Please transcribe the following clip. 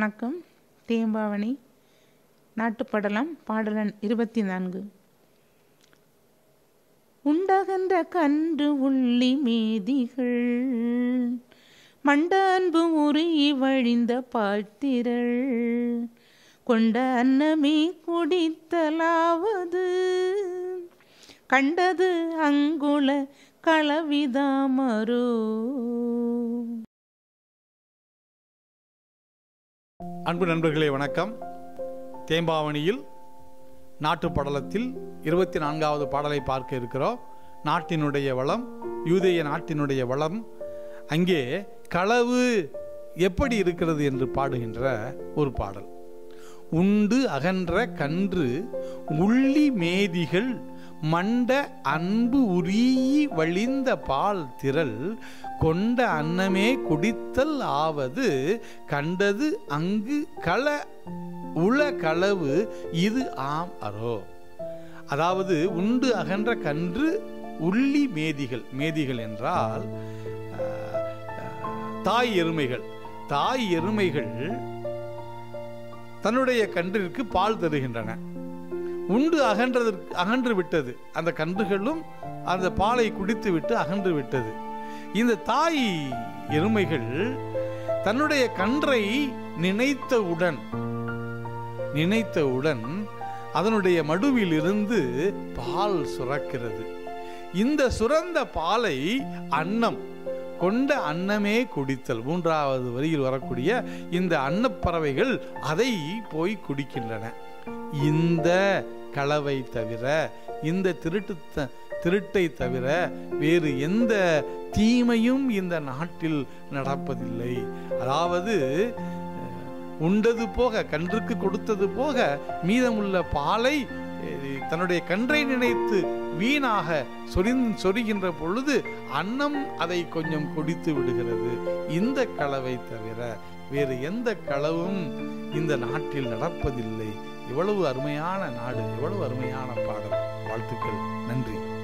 வணக்கம். தேம்பாவணி நாட்டுப்படலம் பாடலன் 24. உண்டகன்ற கன்று உள்ளி மேதிகள் மண்ட அன்பு உரி வழிந்த பாழ்த்திரள் கொண்ட அன்னமே குடித்தலாவது கண்டது அங்குல களவிதாமரோ. அன்பு நண்பர்களே வணக்கம். தேம்பாவணியில் நாட்டுப்படலத்தில் 24வது பாடலை பார்க்க இருக்கிறோம். நாட்டினுடைய வளம், யூதேய நாட்டினுடைய வளம், அங்கே களவு எப்படி இருக்கிறது என்று பாடுகின்ற ஒரு பாடல். உண்டு அகன்ற கன்று உள்ளி மேதிகள் மண்ட அன்பு உரிய வழிந்த பால் திரள் கொண்ட அன்னமே குடித்தல் ஆவது கண்டது அங்கு உள களவு இது ஆம் அரோ. அதாவது உண்டு அகன்ற கன்று உள்ளி மேதிகள். மேதிகள் என்றால் தாய் எருமைகள். தாய் எருமைகள் தன்னுடைய கன்றிற்கு பால் தருகின்றன. உண்டு அகன்று விட்டது. அந்த கன்றுகளும் அந்த பாலை குடித்து விட்டு அகன்று விட்டது. இந்த தாய் எருமைகள் தன்னுடைய கன்றை நினைத்தவுடன் அதனுடைய மடுவில் இருந்து பால் சுரக்கிறது. இந்த சுரந்த பாலை அன்னம் கொண்ட அன்னமே குடித்தல். 3வது வரியில் வரக்கூடிய இந்த அன்னப்பறவைகள் அதை போய் குடிக்கின்றன. இந்த களவை தவிர, இந்த திருட்டை தவிர வேறு எந்த தீமையும் இந்த நாட்டில் நடப்பதில்லை. அதாவது உண்டது போக, கன்றுக்கு கொடுத்தது போக மீதமுள்ள பாலை தன்னுடைய கன்றை நினைத்து வீணாக சொரிகின்ற பொழுது அன்னம் அதை கொஞ்சம் குடித்து விடுகிறது. இந்த களவை தவிர வேறு எந்த களவும் இந்த நாட்டில் நடப்பதில்லை. எவ்வளவு அருமையான நாடு, எவ்வளவு அருமையான பாடல். வாழ்த்துக்கள். நன்றி.